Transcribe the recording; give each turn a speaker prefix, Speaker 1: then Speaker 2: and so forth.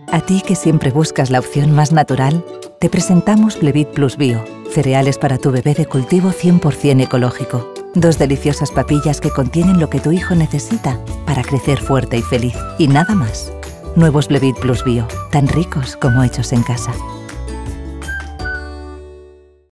Speaker 1: A ti que siempre buscas la opción más natural, te presentamos Blevit Plus Bio, cereales para tu bebé de cultivo 100% ecológico. 2 deliciosas papillas que contienen lo que tu hijo necesita para crecer fuerte y feliz. Y nada más. Nuevos Blevit Plus Bio, tan ricos como hechos en casa.